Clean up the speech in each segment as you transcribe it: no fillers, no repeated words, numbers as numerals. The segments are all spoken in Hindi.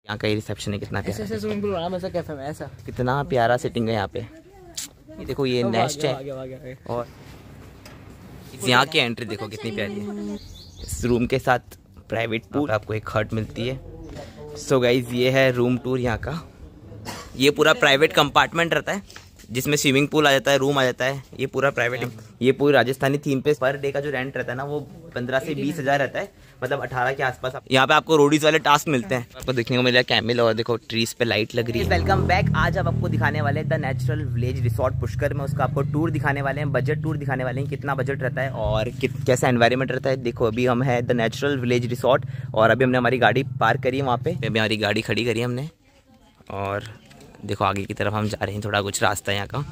यहाँ का रिसेप्शन है, कितना प्यारा स्विमिंग पूल बना ऐसा कैफे में, ऐसा कितना प्यारा सेटिंग है यहाँ पे। ये देखो ये नेस्ट है और यहाँ की एंट्री देखो कितनी प्यारी है। इस रूम के साथ प्राइवेट पूल, आपको एक हट मिलती है। सो गाइज ये है रूम टूर यहाँ का। ये पूरा प्राइवेट कंपार्टमेंट रहता है जिसमें स्विमिंग पूल आ जाता है, रूम आ जाता है। ये पूरा प्राइवेट, ये पूरी राजस्थानी थीम पे पर डे का जो रेंट रहता है ना वो 15 से 20 हज़ार रहता है, मतलब 18 के आसपास। यहाँ पे आपको रोडीज वाले टास्क मिलते हैं। आपको देखने को मिला कैमिल और देखो ट्रीज पे लाइट लग रही है। Welcome back. आज आप आपको दिखाने वाले हैं the natural village resort Pushkar में। उसका आपको टूर दिखाने वाले हैं, बजट टूर दिखाने वाले हैं, कितना बजट रहता है और कैसा एनवायरनमेंट रहता है। देखो अभी हम है द नेचुरल विलेज रिसोर्ट और अभी हमने हमारी गाड़ी पार्क करी है वहाँ पे। अभी हमारी गाड़ी खड़ी करी है हमने और देखो आगे की तरफ हम जा रहे हैं। थोड़ा कुछ रास्ता है यहाँ का।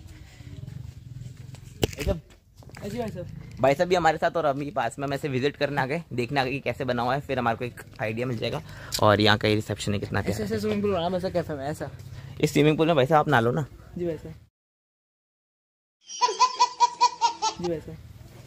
भाई साहब भी हमारे साथ और अभी पास में ऐसे विजिट करने आ गए, देखने आ गए कि कैसे बना हुआ है, फिर हमारे को एक आइडिया मिल जाएगा। और यहाँ का रिसेप्शन है, कितना प्यारा। ऐसा स्विमिंग पूल बना ऐसा कैफे में, ऐसा इस स्विमिंग पूल में भाई साहब आप नहा लो ना जी। वैसे जी वैसे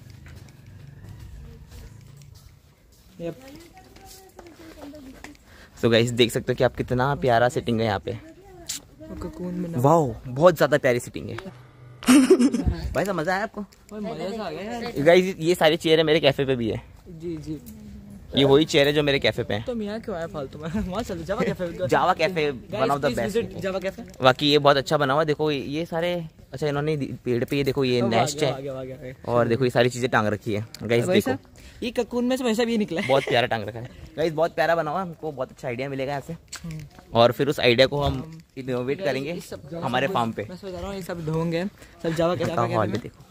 सो गाइस देख सकते हो कि आप कितना प्यारा सेटिंग है यहाँ पे। वाओ बहुत ज़्यादा प्यारी सेटिंग है। भाई साहब मजा आया आपको? मजा आ गया गाइस ये सारी चेयर है मेरे कैफे पे भी है। जी जी ये वही चेयर है जो मेरे कैफे पे है। तो यहाँ क्यों आया फालतू में? वहाँ चलो Java cafe. Java cafe one of the best. Java cafe बाकी ये बहुत अच्छा बना हुआ है। देखो ये सारे अच्छा इन्होंने पेड़ पे ये देखो ये नेस्ट है और देखो ये सारी चीजें टांग रखी है। गाइस देखो ये ककून में से वैसा भी निकला है, बहुत प्यारा टांग रखा है। गाइस बहुत प्यारा बना हुआ है, हमको बहुत अच्छा आइडिया मिलेगा यहाँ से और फिर उस आइडिया को हम इनोवेट करेंगे हमारे फार्म पे। मैं सोच रहा हूँ ये सब ढोंगे सब जावा कैफे हॉल में। देखो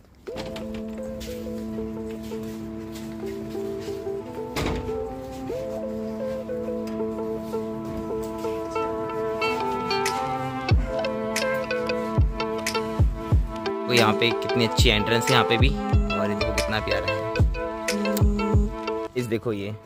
तो यहाँ पे कितनी अच्छी एंट्रेंस है यहाँ पे भी और ये देखो कितना प्यारा है। इस देखो ये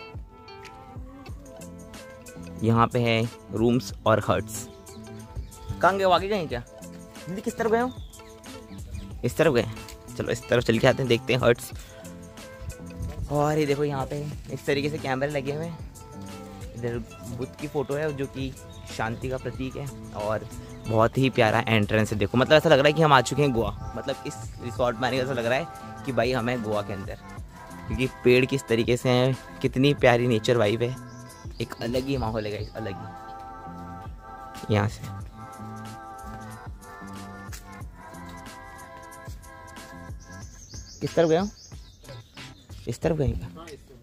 यहाँ पे है रूम्स और हट्स। कहाँ गए आगे गए क्या दीदी? किस तरफ गए हो? इस तरफ गए। चलो इस तरफ चल के आते हैं, देखते हैं हट्स। और ये देखो यहाँ पे इस तरीके से कैमरे लगे हुए हैं। इधर बुद्ध की फोटो है जो कि शांति का प्रतीक है और बहुत ही प्यारा एंट्रेंस है। देखो मतलब ऐसा लग रहा है कि हम आ चुके हैं गोवा। मतलब इस रिसोर्ट में आने का ऐसा लग रहा है कि भाई हमें गोवा के अंदर, क्योंकि पेड़ किस तरीके से हैं, कितनी प्यारी नेचर वाइब है। एक अलग ही माहौल है गाइस, अलग ही। यहाँ से किस तरफ गया? इस तरफ गए क्या?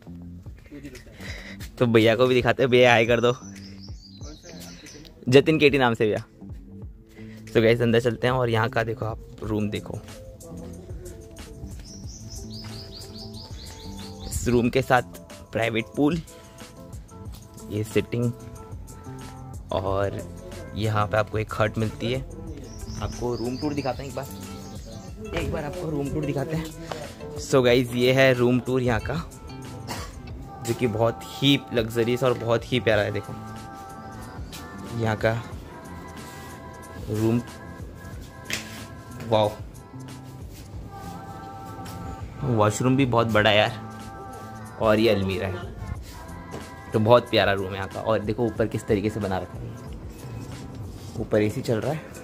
तो भैया को भी दिखाते हैं। भैया हाय कर दो। जतिन केटी नाम से भैया। तो गाइस अंदर चलते हैं और यहाँ का देखो आप रूम देखो। इस रूम के साथ प्राइवेट पूल, ये सिटिंग और यहाँ पे आपको एक हट मिलती है। आपको रूम टूर दिखाते हैं एक बार आपको रूम टूर दिखाते हैं। सो गाइस ये है रूम टूर यहाँ का जो कि बहुत ही लग्जरियस और बहुत ही प्यारा है। देखो यहाँ का रूम, वाओ वॉशरूम भी बहुत बड़ा है यार और ये अलमीरा है। तो बहुत प्यारा रूम है यहाँ का। और देखो ऊपर किस तरीके से बना रखा है, ऊपर एसी चल रहा है।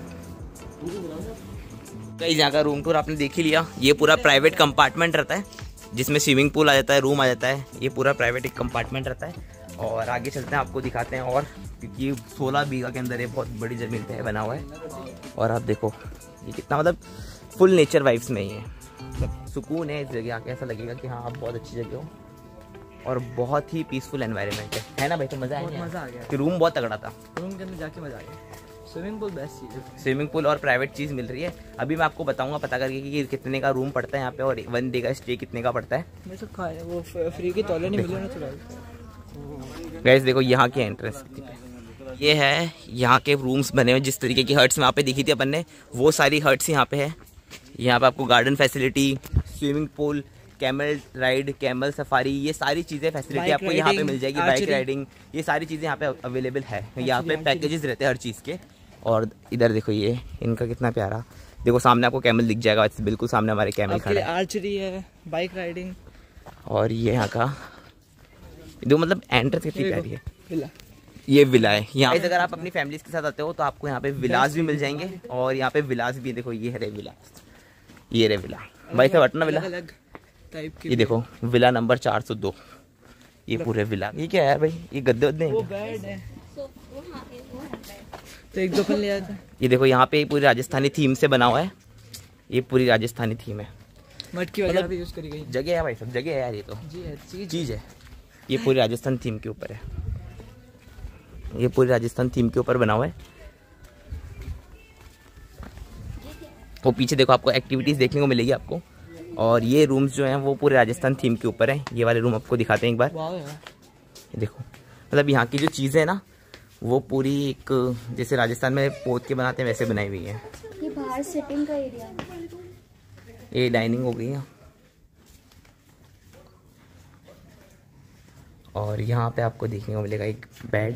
कई यहाँ का रूम टूर आपने देख ही लिया। ये पूरा प्राइवेट कंपार्टमेंट रहता है जिसमें स्विमिंग पूल आ जाता है, रूम आ जाता है। ये पूरा प्राइवेट एक कंपार्टमेंट रहता है। और आगे चलते हैं, आपको दिखाते हैं और, क्योंकि 16 बीघा के अंदर ये बहुत बड़ी ज़मीन पे बना हुआ है। और आप देखो ये कितना मतलब फुल नेचर वाइब्स में ही है। मतलब सुकून है इस जगह आके, ऐसा लगेगा कि हाँ आप बहुत अच्छी जगह हो और बहुत ही पीसफुल एनवायरनमेंट है ना भाई? तो मज़ा आया? मज़ा आ गया कि रूम बहुत तगड़ा था। रूम के अंदर जाके मज़ा आ गया। स्विमिंग पूल बेस्ट चीज़ है। स्विमिंग पूल और प्राइवेट चीज़ मिल रही है। अभी मैं आपको बताऊंगा पता करके कि कितने का रूम पड़ता है यहाँ पे और 1 डे का स्टे कितने का पड़ता है। मैं तो खाया वो फ्री की तौले नहीं मिले ना थोड़ा। गाइस देखो यहाँ की एंट्रेंस ये है। यहाँ के रूम्स बने हुए जिस तरीके की हट्स में वहाँ पे दिखी थी अपन ने, वो सारी हट्स यहाँ पे है। यहाँ पे आपको garden facility, swimming pool, camel ride, camel safari, ये सारी चीज़ें फैसिलिटी आपको यहाँ पे मिल जाएगी। बाइक राइडिंग, ये सारी चीज़ें यहाँ पे अवेलेबल है। यहाँ पे पैकेजेस रहते हैं हर चीज़ के। और इधर देखो ये इनका कितना प्यारा, देखो सामने आपको कैमल दिख जाएगा, बिल्कुल सामने हमारे कैमल खड़ा है। आर्चरी है, बाइक राइडिंग। और ये यहाँ का देखो मतलब एंट्रेंस कितनी प्यारी है। ये विला है यहाँ। अगर आप अपनी फैमिली के साथ आते हो तो आपको यहाँ पे विलास भी मिल जाएंगे, और यहाँ पे विलास भी देखो, ये है विला, ये रे विला भाई साहब हटना विला अलग टाइप की। ये देखो विला नंबर 402, ये पूरे विला। ये क्या है यार भाई, ये गद्दे वद्दे वो बेड है तो एक दो पल ले आया था। ये देखो यहाँ पे पूरी राजस्थानी थीम से बना हुआ है, ये पूरी राजस्थानी थीम है, मटकी वगैरह भी यूज करी गई। जगह है भाई सब जगह है यार, ये तो जी है, चीज है। ये पूरी राजस्थान थीम के ऊपर है, ये पूरी राजस्थान थीम के ऊपर बना हुआ है। वो पीछे देखो आपको एक्टिविटीज देखने को मिलेगी आपको, और ये रूम्स जो हैं वो पूरे राजस्थान थीम के ऊपर है। ये वाले रूम आपको दिखाते हैं एक बार। वाह यार, ये देखो मतलब यहाँ की जो चीज़ें है ना वो पूरी एक जैसे राजस्थान में पोत के बनाते हैं वैसे बनाई हुई है। ये बाहर सिटिंग का एरिया है। ये डाइनिंग हो गई है, और यहाँ पे आपको देखने को मिलेगा एक बेड।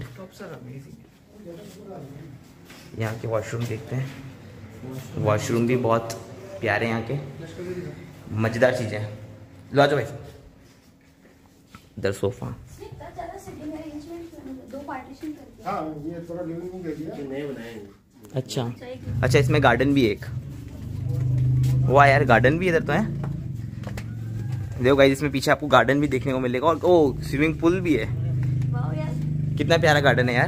यहाँ के वॉशरूम देखते हैं, वॉशरूम भी बहुत प्यारे यहाँ के, मज़ेदार चीज़ें हैं। लो आ जाओ भाई, इधर सोफा। अच्छा अच्छा, इसमें गार्डन भी है एक। वाह यार, गार्डन भी इधर तो है। देखो गाइस, इसमें पीछे आपको गार्डन भी देखने को मिलेगा, और ओ स्विमिंग पूल भी है। कितना प्यारा गार्डन है यार,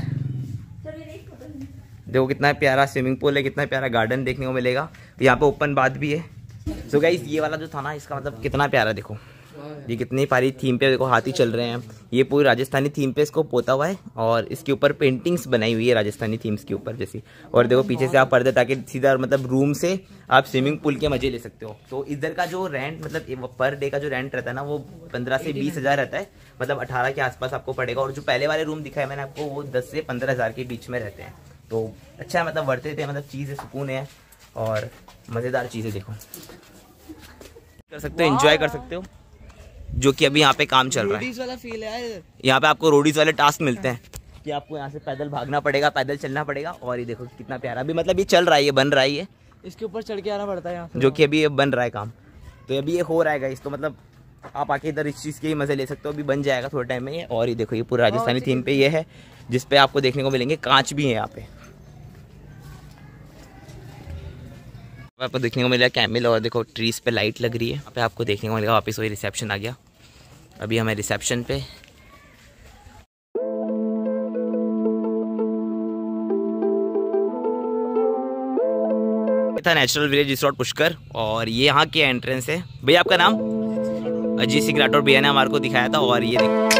देखो कितना प्यारा स्विमिंग पूल है, कितना प्यारा गार्डन देखने को मिलेगा। यहाँ पे ओपन बाथ भी है। सो गाइस, ये वाला जो था ना, इसका मतलब कितना प्यारा, देखो ये कितनी प्यारी थीम पे देखो हाथी चल रहे हैं। ये पूरी राजस्थानी थीम पे इसको पोता हुआ है, और इसके ऊपर पेंटिंग्स बनाई हुई है राजस्थानी थीम्स के ऊपर जैसी। और देखो पीछे से आप पर्दे, ताकि सीधा मतलब रूम से आप स्विमिंग पूल के मजे ले सकते हो। तो इधर का जो रेंट मतलब पर डे का जो रेंट रहता है ना, वो 15 से 20 हज़ार रहता है, मतलब 18 के आसपास आपको पड़ेगा। और जो पहले वाले रूम दिखाया मैंने आपको, वो 10 से 15 हज़ार के बीच में रहते हैं। तो अच्छा है, मतलब वर्थ इट है, मतलब चीज़ है, सुकून है, और मज़ेदार चीज़ है। देखो कर सकते हो, एंजॉय कर सकते हो, जो कि अभी यहाँ पे काम चल रहा है। वाला फील है यहाँ पे आपको रोडीज वाले टास्क मिलते हैं कि आपको यहाँ से पैदल भागना पड़ेगा, पैदल चलना पड़ेगा। और ये देखो कितना प्यारा, अभी मतलब ये चल रहा है, ये बन रहा है, ये इसके ऊपर चढ़ के आना पड़ता है यहाँ से, जो कि अभी ये बन रहा है काम। तो अभी ये हो रहा है, इसको मतलब आप आके इधर इस चीज़ के ही मजे ले सकते हो। अभी बन जाएगा थोड़े टाइम में ये। और ये देखो ये पूरा राजस्थानी थीम पे ये है, जिसपे आपको देखने को मिलेंगे कांच भी है यहाँ पे। आपको देखने को मिलेगा कैमिल, और देखो ट्रीज पे लाइट लग रही है। यहाँ पे आपको देखने को मिलेगा वापस वही रिसेप्शन आ गया। अभी हमें रिसेप्शन पे था नेचुरल विलेज रिसोर्ट पुष्कर, और ये यहाँ की एंट्रेंस है। भैया आपका नाम? अजीत सिंह राठौर भैया ने हमारे को दिखाया था। और ये देखो